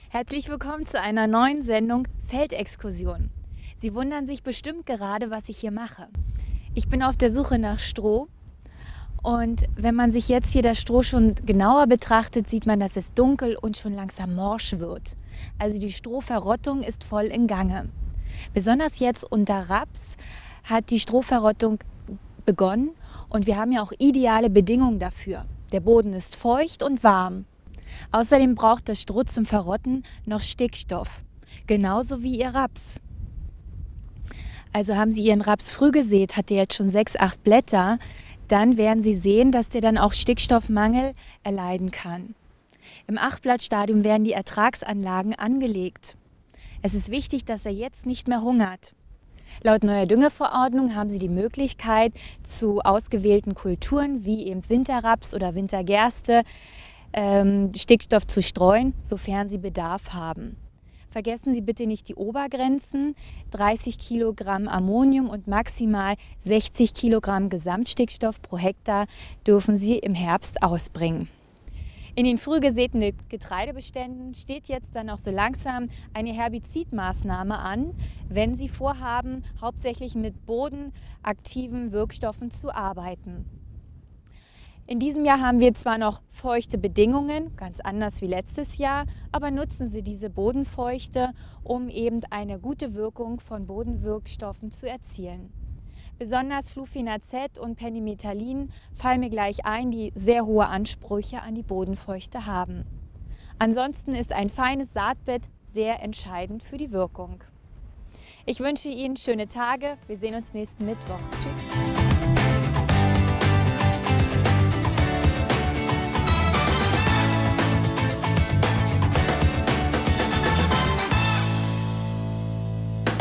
Herzlich willkommen zu einer neuen Sendung Feldexkursion. Sie wundern sich bestimmt gerade, was ich hier mache. Ich bin auf der Suche nach Stroh und wenn man sich jetzt hier das Stroh schon genauer betrachtet, sieht man, dass es dunkel und schon langsam morsch wird. Also die Strohverrottung ist voll in Gange. Besonders jetzt unter Raps hat die Strohverrottung begonnen und wir haben ja auch ideale Bedingungen dafür. Der Boden ist feucht und warm. Außerdem braucht das Stroh zum Verrotten noch Stickstoff, genauso wie Ihr Raps. Also haben Sie Ihren Raps früh gesät, hat der jetzt schon 6, 8 Blätter, dann werden Sie sehen, dass der dann auch Stickstoffmangel erleiden kann. Im 8-Blatt-Stadium werden die Ertragsanlagen angelegt. Es ist wichtig, dass er jetzt nicht mehr hungert. Laut neuer Düngeverordnung haben Sie die Möglichkeit, zu ausgewählten Kulturen wie eben Winterraps oder Wintergerste Stickstoff zu streuen, sofern Sie Bedarf haben. Vergessen Sie bitte nicht die Obergrenzen, 30 Kilogramm Ammonium und maximal 60 Kilogramm Gesamtstickstoff pro Hektar dürfen Sie im Herbst ausbringen. In den früh gesäten Getreidebeständen steht jetzt dann auch so langsam eine Herbizidmaßnahme an, wenn Sie vorhaben, hauptsächlich mit bodenaktiven Wirkstoffen zu arbeiten. In diesem Jahr haben wir zwar noch feuchte Bedingungen, ganz anders wie letztes Jahr, aber nutzen Sie diese Bodenfeuchte, um eben eine gute Wirkung von Bodenwirkstoffen zu erzielen. Besonders Fluphenazet und Pendimetalin fallen mir gleich ein, die sehr hohe Ansprüche an die Bodenfeuchte haben. Ansonsten ist ein feines Saatbett sehr entscheidend für die Wirkung. Ich wünsche Ihnen schöne Tage. Wir sehen uns nächsten Mittwoch. Tschüss.